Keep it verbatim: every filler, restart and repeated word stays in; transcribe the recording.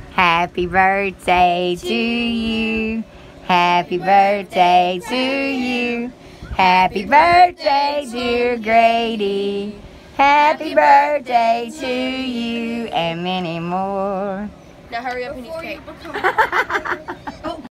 Happy birthday to you. Happy birthday to you. Happy birthday, dear Grady. Happy birthday to you and many more. Now hurry up and eat cake.